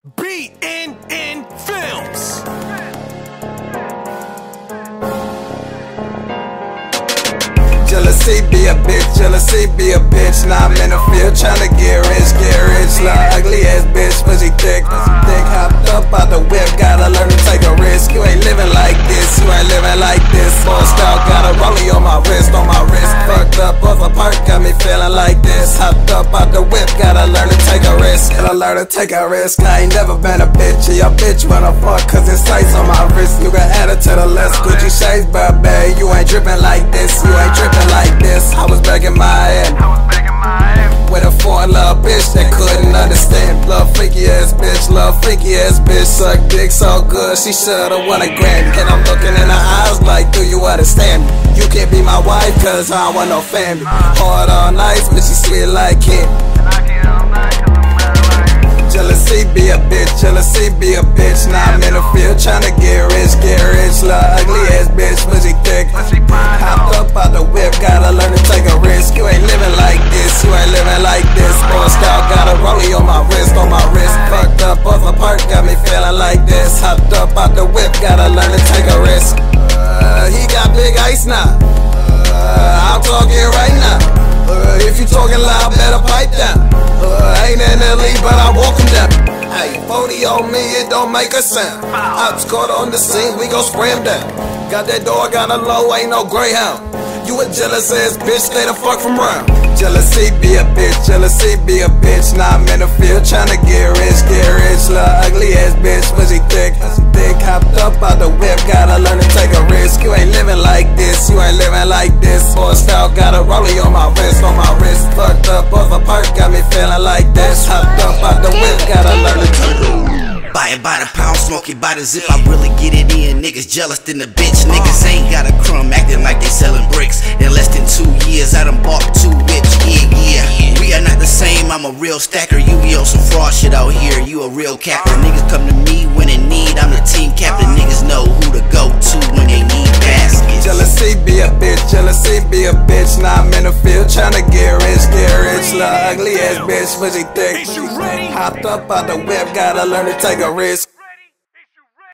BNN Films. Jealousy be a bitch, jealousy be a bitch. Now I'm in the field tryna get rich, Little ugly ass bitch, pussy thick, hopped up out the whip, gotta learn to take a risk. You ain't living like this, you ain't living like this. Forced out, got a rollie on my wrist, fucked up off a park, got me feeling like this. Hopped up out the whip, gotta learn to take a risk. Gotta learn to take a risk. I ain't never been a bitch, your bitch wanna fuck, cause it's ice on my wrist. You can add it to the list, Gucci shades, but babe, you ain't dripping like this, you ain't dripping like this. I was back in my head with a foreign little bitch that couldn't understand. Love freaky ass bitch, suck dick so good she should've won a Grammy. And I'm looking in her eyes like, do you understand me? You can't be my wife cause I don't want no family. Hard all night but she sweet like candy. Jealousy be a bitch, jealousy be a bitch. Now I'm in the field tryna get rich, Little ugly ass bitch, pussy thick, hopped up out the whip, gotta learn to take a risk. You ain't living like this, you ain't living like this. Forced out, got a rollie on my wrist, fucked up off a park, got me feeling like this. Hopped up out the whip, gotta learn to take a risk. He got big ice now, I'm talking right now. If you talking loud, better pipe down. Ain't in the league, but I walk him down. Hey, 40 on me, it don't make a sound. Ops caught on the scene, we gon' spray him down. Got that dog on the low, ain't no greyhound. You a jealous ass bitch, stay the fuck from round. Jealousy be a bitch, jealousy be a bitch. Now I'm in the field tryna get rich, Little ugly ass bitch, pussy thick, hopped up out the whip, gotta learn to take a risk. You ain't living like this, you ain't living like this. Forced out, got a rollie on my wrist, fucked up off a park, got me feeling like this. Hopped up out the whip, gotta learn to take a risk. Buy it by the pound, smoke it by the zip. I really get it in. Niggas jealous than the bitch. Niggas ain't got a crumb, acting like they selling bricks. In less than 2 years, I done bought 2 whips. Yeah. We are not the same. I'm a real stacker. You be on some fraud shit out here. You a real capper. Niggas come to me when in need. I'm the team captain. Niggas know who to go to when they need baskets. Jealousy be a bitch, jealousy be a bitch. Now I'm in the field tryna get rich, Little ugly ass bitch, pussy thick, hopped up out the whip, gotta learn to take a risk.